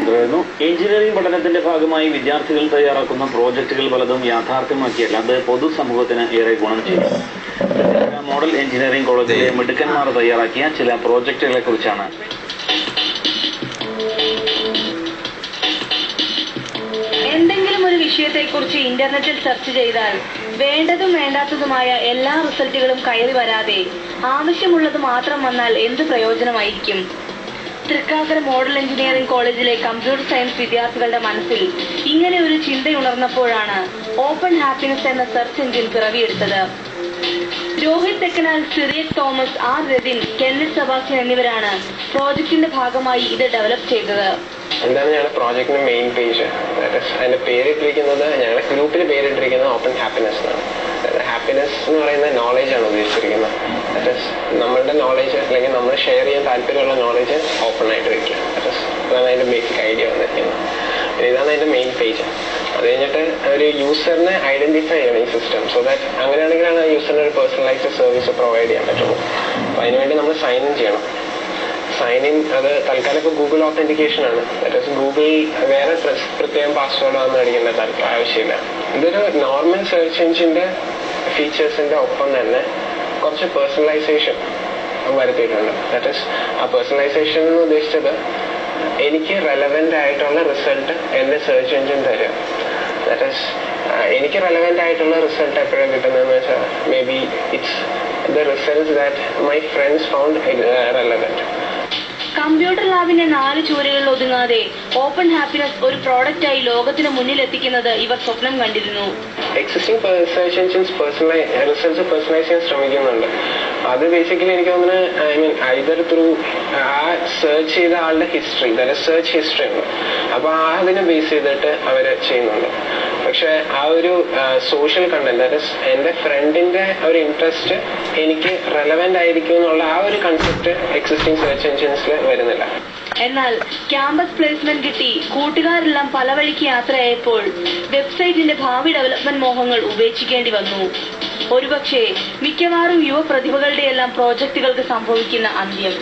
തുടരുന്നു. എഞ്ചിനീയറിംഗ് പഠനത്തിന്റെ ഭാഗമായി വിദ്യാർത്ഥികൾ തയ്യാറാക്കുന്ന പ്രോജക്റ്റുകൾ പലതും യാഥാർത്ഥ്യമാക്കിയാൽ അത് പൊതുസമൂഹത്തിന് ഏറെ ഗുണം ചെയ്യും. മോഡൽ എഞ്ചിനീയറിംഗ് കോളേജിലെ മിടുക്കന്മാർ തയ്യാറാക്കിയ ചില പ്രോജക്റ്റുകളെ കുറിച്ചാണ്. എന്തെങ്കിലും ഒരു വിഷയത്തെക്കുറിച്ച് ഇന്റർനെറ്റിൽ സെർച്ച് ചെയ്താൽ വേണ്ടതും വേണ്ടാത്തതുമായ എല്ലാ റിസൾട്ടുകളും കയറി വരാതെ ആവശ്യമുള്ളത് മാത്രം വന്നാൽ എന്ത് പ്രയോജനമായിരിക്കും? തൃക്കാക്കര മോഡൽ എഞ്ചിനീയറിംഗ് കോളേജിലെ കമ്പ്യൂട്ടർ സയൻസ് വിദ്യാർത്ഥികളുടെ മനസ്സിൽ ഇങ്ങനെ ഒരു ചിന്തയുണർന്നപ്പോഴാണ് ഓപ്പൺ ഹാപ്പിനെസ് എന്ന സെർച്ച് എഞ്ചിൻ പിറവിയെടുത്തത്. രോഹിത് തെക്കനാൽ, സിറിയക് തോമസ്, ആർ രതിൻ, കെന്നറ്റ് സെബാസ്റ്റ്യൻ എന്നിവരാണ് പ്രോജക്ടിന്റെ ഭാഗമായി ഇത് ഡെവലപ്പ് ചെയ്തത്. എന്താണ് ഞങ്ങളുടെ പ്രോജക്റ്റിന്റെ മെയിൻ പേജ്? അതിന്റെ പേരിട്ടിരിക്കുന്നത്, ഞങ്ങളുടെ ഗ്രൂപ്പിന് പേരിട്ടിരിക്കുന്നത് ഓപ്പൺ ഹാപ്പിനെസ് എന്നാണ്. ഹാപ്പിനെസ് എന്ന് പറയുന്ന നോളേജ് ആണ് ഉദ്ദേശിച്ചിരിക്കുന്നത്. നമ്മളുടെ നോളേജ് അല്ലെങ്കിൽ നമ്മൾ ഷെയർ ചെയ്യാൻ താല്പര്യമുള്ള നോളേജ് ഓപ്പൺ ആയിട്ട് വെക്കുക. അതാണ് അതിന്റെ ബേസിക് ഐഡിയ വന്നിരിക്കുന്നത്. ഇതാണ് അതിന്റെ മെയിൻ പേജ്. അത് കഴിഞ്ഞിട്ട് ഒരു യൂസറിനെ ഐഡന്റിഫൈ ചെയ്യണം ഈ സിസ്റ്റം. സോ ദാറ്റ് അങ്ങനെയാണെങ്കിലാണ് യൂസറിന് ഒരു പേഴ്സണലൈസ്ഡ് സർവീസ് പ്രൊവൈഡ് ചെയ്യാൻ പറ്റുള്ളൂ. അപ്പൊ അതിനുവേണ്ടി നമ്മൾ സൈൻ ഇൻ ചെയ്യണം. സൈൻ ഇൻ അത് തൽക്കാലം ഇപ്പോൾ ഗൂഗിൾ ഓത്തന്റിക്കേഷൻ ആണ്. ഗൂഗിൾ വേറെ പ്രത്യേകം പാസ്വേഡ് ഒന്നും അടിക്കേണ്ട ആവശ്യമില്ല. ഇതൊരു നോർമൽ സെർച്ച് എഞ്ചിന്റെ ഫീച്ചേഴ്സിന്റെ ഒപ്പം തന്നെ കുറച്ച് പേഴ്സണലൈസേഷൻ വരുത്തിയിട്ടുണ്ട്. ആ പേഴ്സണലൈസേഷൻ എന്ന് ഉദ്ദേശിച്ചത് എനിക്ക് റെലവെന്റ് ആയിട്ടുള്ള റിസൾട്ട് എന്റെ സെർച്ച് എഞ്ചിൻ തരും. എനിക്ക് റെലവെന്റ് ആയിട്ടുള്ള റിസൾട്ട് എപ്പോഴാണ് കിട്ടുന്നതെന്ന് വെച്ചാൽ maybe it's the results that my friends found relevant. Computer ലാബിന്റെ 4 ചുവരുകളിൽ ഒതുങ്ങാതെ ഓപ്പൺ ഹാപ്പിനെസ് ഒരു പ്രോഡക്റ്റായി ലോകത്തിന് മുന്നിൽ എത്തിക്കുന്നത് ഇവർ സ്വപ്നം കണ്ടിരുന്നു. Existing search engines results personalise ചെയ്യാൻ ശ്രമിക്കുന്നുണ്ട്. അത് ബേസിക്കലി എനിക്ക് തോന്നുന്നത് ഐദർ ത്രൂ ആ സെർച്ച് ചെയ്ത ആളുടെ ഹിസ്റ്ററി, സെർച്ച് ഹിസ്റ്ററി ഉണ്ട്. അപ്പൊ അതിനെ ബേസ് ചെയ്തിട്ട് അവര് ചെയ്യുന്നുണ്ട്. പക്ഷെ ആ ഒരു സോഷ്യൽ കണ്ടന്റ്, എന്റെ ഫ്രണ്ടിന്റെ ഒരു ഇൻട്രസ്റ്റ് എനിക്ക് റെലവെന്റ് ആയിരിക്കും എന്നുള്ള ആ ഒരു കൺസെപ്റ്റ് എക്സിസ്റ്റിംഗ് സെർച്ച് എഞ്ചിൻസിൽ വരുന്നില്ല. എന്നാൽ ക്യാമ്പസ് പ്ലേസ്മെന്റ് കിട്ടി കൂട്ടുകാരെല്ലാം പല വഴിക്ക് യാത്രയായപ്പോൾ വെബ്സൈറ്റിന്റെ ഭാവി ഡെവലപ്മെന്റ് മോഹങ്ങൾ ഉപേക്ഷിക്കേണ്ടി വന്നു. ഒരുപക്ഷെ മിക്കവാറും യുവ പ്രതിഭകളുടെ എല്ലാം പ്രോജക്റ്റുകൾക്ക് സംഭവിക്കുന്ന അന്ത്യം.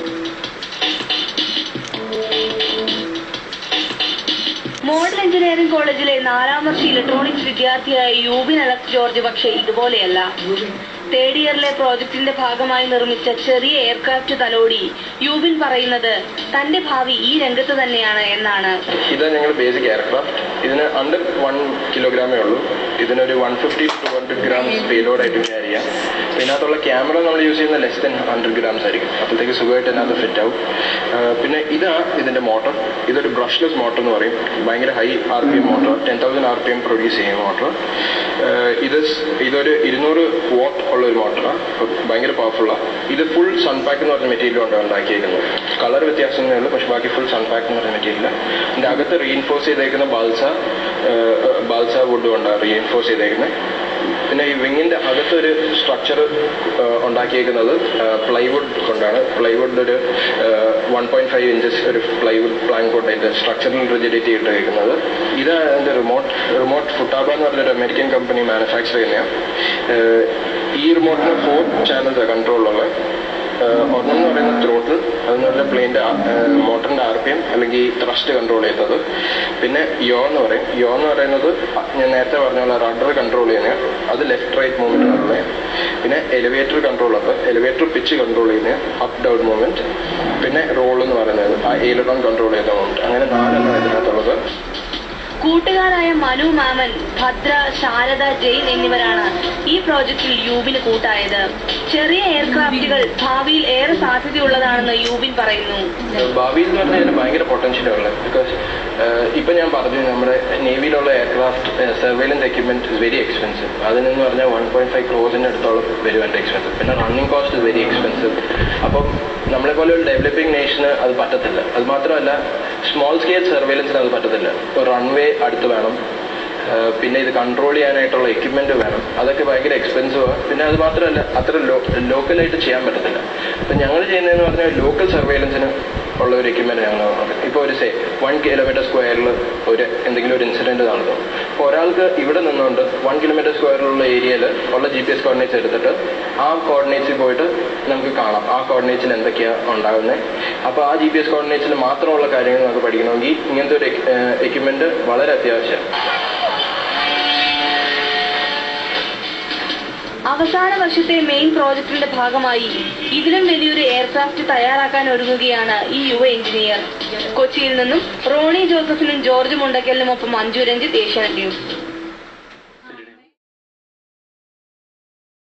മോഡൽ എഞ്ചിനീയറിംഗ് കോളേജിലെ 4ാം വർഷ ഇലക്ട്രോണിക്സ് വിദ്യാർത്ഥിയായ യൂബിൻ അലക്സ് ജോർജ് പക്ഷേ ഇതുപോലെയല്ല. തേർഡ് ഇയറിലെ പ്രോജക്ടിന്റെ ഭാഗമായി നിർമ്മിച്ച ചെറിയ എയർക്രാഫ്റ്റ് തലോടി യൂബിൻ പറയുന്നത് തന്റെ ഭാവി ഈ രംഗത്ത് തന്നെയാണ് എന്നാണ്. ഇതാണ് ഞങ്ങൾ ബേസിക് എയർക്രാഫ്റ്റ്. ഇതിന് അണ്ടർ 1 കിലോഗ്രാമേ ഉള്ളൂ. ഇതിനൊരു 150 to 200 ഗ്രാംസ് പേലോഡ് ആയിട്ട് ക്യാരി ചെയ്യാം. ഇതിനകത്തുള്ള ക്യാമറ നമ്മൾ യൂസ് ചെയ്യുന്ന ലെസ് ദൻ 100 ഗ്രാംസ് ആയിരിക്കും. അപ്പോഴത്തേക്ക് സുഖമായിട്ട് അതിനകത്ത് ഫിറ്റ് ആവും. പിന്നെ ഇതാണ് ഇതിന്റെ മോട്ടർ. ഇതൊരു ബ്രഷ്ലെസ് മോട്ടർ എന്ന് പറയും. ഭയങ്കര high RPM motor, 10,000 RPM produce ചെയ്യുന്ന മോട്ടർ. ഇതൊരു 200 വാട്ട് ഉള്ള ഒരു മോട്ടറാണ്. ഭയങ്കര പവർഫുള്ളാണ്. ഇത് ഫുൾ സൺപാക്ക് എന്ന് പറഞ്ഞ മെറ്റീരിയൽ കൊണ്ടാണ് ഉണ്ടാക്കിയിരിക്കുന്നത്. കളർ വ്യത്യാസമേ ഉള്ളൂ, പക്ഷെ ബാക്കി ഫുൾ സൺപാക്ക് എന്ന് പറഞ്ഞ മെറ്റീരിയൽ. ഇതിന്റെ അകത്ത് റീഇൻഫോഴ്സ് ചെയ്തേക്കുന്ന ബാൽസ വുഡ് കൊണ്ടാണ് റീഇൻഫോഴ്സ് ചെയ്തേക്കുന്നത്. പിന്നെ ഈ വിങ്ങിന്റെ അകത്തൊരു സ്ട്രക്ചർ ഉണ്ടാക്കിയേക്കുന്നത് പ്ലൈവുഡ് കൊണ്ടാണ്. പ്ലൈവുഡ് ഒരു 1.5 ഇഞ്ചസ് ഒരു പ്ലൈവുഡ് പ്ലാങ്ക് കൊണ്ട് അതിന്റെ സ്ട്രക്ചറൽ റിജിഡിറ്റി ഇട്ടേക്കുന്നത്. ഇതാണ് അതിന്റെ റിമോട്ട് ഫുട്ടാബ എന്ന് പറഞ്ഞൊരു അമേരിക്കൻ കമ്പനി മാനുഫാക്ചർ ചെയ്യുന്നതാണ്. ഈ റിമോട്ടിന് 4 ചാനൽസ് കൺട്രോളുള്ളത്. ഒന്നെന്ന് പറയുന്നത് ത്രോട്ടിൽ, അതെന്ന് പറഞ്ഞാൽ പ്ലെയിൻ്റെ മോട്ടറിന്റെ RPM അല്ലെങ്കിൽ ത്രസ്റ്റ് കൺട്രോൾ ചെയ്യുന്നത്. പിന്നെ യോ എന്ന് പറയുന്നത് ഞാൻ നേരത്തെ പറഞ്ഞ പോലെ റഡർ കൺട്രോൾ ചെയ്യുന്നത്, അത് ലെഫ്റ്റ് റൈറ്റ് മൂവ്മെന്റ് ഉള്ളത്. പിന്നെ എലിവേറ്റർ കൺട്രോൾ ഉണ്ട്, എലിവേറ്റർ പിച്ച് കൺട്രോൾ ചെയ്യുന്നത്, അപ്പ് ഡൗൺ മൂവ്മെന്റ്. പിന്നെ റോൾ എന്ന് പറയുന്നത് ആ എയിലറോൺ കൺട്രോൾ ചെയ്യുന്ന മൂവ്മെന്റ്. അങ്ങനെ 4 ഇതിനകത്തുള്ളത്. കൂട്ടുകാരായ മനു മാമൻ, ഭദ്ര, ശാരദ, ജെയിൻ എന്നിവരാണ് ഈ പ്രോജക്റ്റിൽ യൂബിന് കൂട്ടായത്. ചെറിയ എയർക്രാഫ്റ്റുകൾ ഭാവിയിൽ ഏറെ സാധ്യതയുള്ളതാണെന്ന് യൂബിൻ പറയുന്നു. ഭാവിയിൽ എന്ന് പറഞ്ഞാൽ ഇതിന് ഭയങ്കര പൊട്ടൻഷ്യൽ ഉള്ളത്. ബിക്കോസ് ഇപ്പൊ ഞാൻ പറഞ്ഞു, നമ്മുടെ നേവിയിലുള്ള aircraft surveillance equipment is very expensive. അതിനെന്ന് പറഞ്ഞാൽ 1.5 crores അടുത്തോളം വരും അതിന്റെ എക്സ്പെൻസീവ്. പിന്നെ running cost is very expensive. അപ്പം നമ്മളെ പോലെ ഒരു ഡെവലപ്പിംഗ് നേഷന് അത് പറ്റത്തില്ല. അത് മാത്രമല്ല സ്മോൾ സ്കെയിൽ സർവൈലൻസിന് അത് പറ്റത്തില്ല. ഒരു റൺവേ അടുത്ത് വേണം, പിന്നെ ഇത് കൺട്രോൾ ചെയ്യാനായിട്ടുള്ള എക്യുപ്മെന്റ് വേണം. അതൊക്കെ ഭയങ്കര എക്സ്പെൻസീവാണ്. പിന്നെ അത് മാത്രമല്ല അത്ര ലോക്കലായിട്ട് ചെയ്യാൻ പറ്റത്തില്ല. അപ്പം ഞങ്ങൾ ചെയ്യുന്നതെന്ന് പറഞ്ഞാൽ ലോക്കൽ സർവൈലൻസിന് ഉള്ള ഒരു എക്യുപ്മെന്റ് ഞങ്ങൾ നോക്കുന്നത്. ഇപ്പോൾ ഒരു 1 കിലോമീറ്റർ സ്ക്വയറിൽ എന്തെങ്കിലും ഒരു ഇൻസിഡന്റ് നടന്നു. അപ്പോൾ ഒരാൾക്ക് ഇവിടെ നിന്നുകൊണ്ട് 1 കിലോമീറ്റർ സ്ക്വയറിലുള്ള ഏരിയയിൽ ഉള്ള GPS കോർഡിനേറ്റ്സ് എടുത്തിട്ട് ആ കോർഡിനേറ്റ്സിൽ പോയിട്ട് നമുക്ക് കാണാം ആ കോർഡിനേറ്റ്സിൽ എന്തൊക്കെയാണ് ഉണ്ടാകുന്നത്. അപ്പോൾ ആ GPS കോർഡിനേറ്റ്സിൽ മാത്രമുള്ള കാര്യങ്ങൾ നമുക്ക് പഠിക്കണമെങ്കിൽ ഇങ്ങനത്തെ ഒരു എക്യുപ്മെന്റ് വളരെ അത്യാവശ്യം. അവസാന വർഷത്തെ മെയിൻ പ്രോജക്ടിന്റെ ഭാഗമായി ഇതിലും വലിയൊരു എയർക്രാഫ്റ്റ് തയ്യാറാക്കാൻ ഒരുങ്ങുകയാണ് ഈ യുവ എഞ്ചിനീയർ. കൊച്ചിയിൽ നിന്നും റോണി ജോസഫിനും ജോർജ് മുണ്ടക്കലിനുമൊപ്പം മഞ്ജു രഞ്ജിത്ത്, ഏഷ്യാനെറ്റ് ന്യൂസ്.